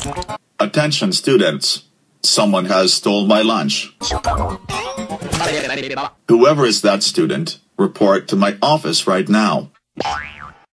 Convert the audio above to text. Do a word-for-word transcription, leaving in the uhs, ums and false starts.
Attention students. Someone has stole my lunch. Whoever is that student, report to my office right now.